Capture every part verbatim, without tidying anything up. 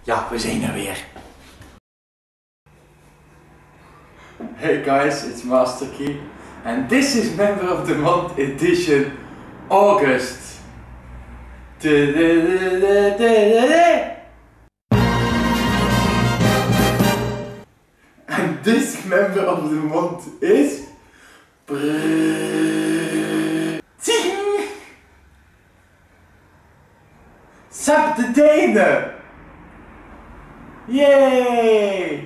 Ja, we zijn er weer. Hey guys, it's MasterKey and this is Member of the Month edition August. And this Member of the Month is Sap de Denen! Yay!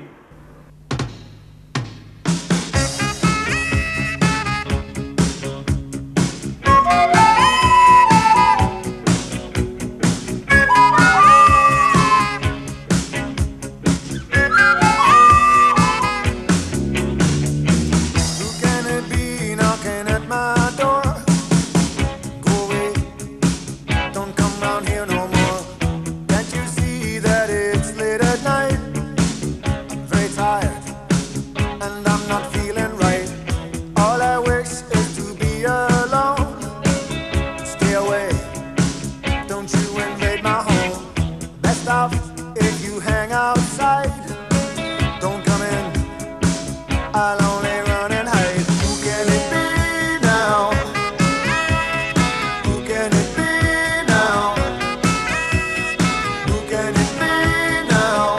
If you hang outside, don't come in, I'll only run and hide. Who can it be now? Who can it be now? Who can it be now?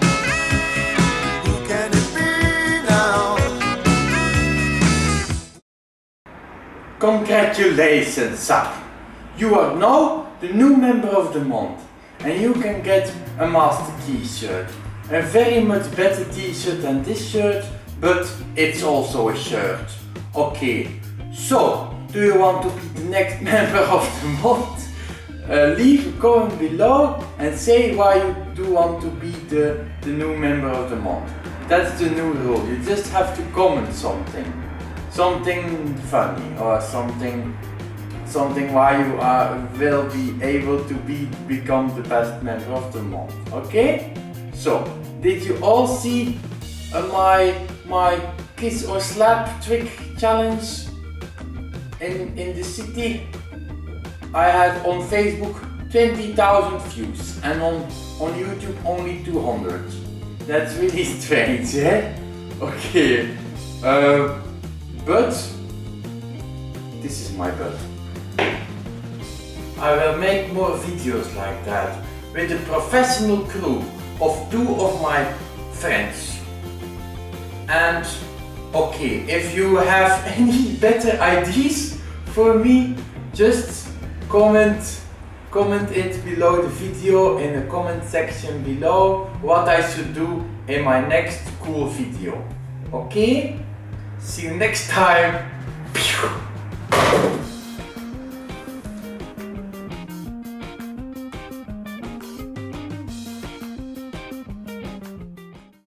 Who can it be now? Congratulations, Sap! You are now the new Member of the Month. And you can get a MasterKey shirt. A very much better t-shirt than this shirt, but it's also a shirt. Okay, so do you want to be the next Member of the Month? Uh, leave a comment below and say why you do want to be the, the new Member of the Month. That's the new rule, you just have to comment something. Something funny or something something why you are, will be able to be become the best Member of the Month. Okay? So, did you all see uh, my my kiss or slap trick challenge in, in the city? I had on Facebook twenty thousand views and on, on YouTube only two hundred. That's really strange, eh? Okay. Uh, but this is my butt. I will make more videos like that with a professional crew of two of my friends. And okay, if you have any better ideas for me, just comment comment it below the video in the comment section below what I should do in my next cool video. Okay? See you next time. Pew.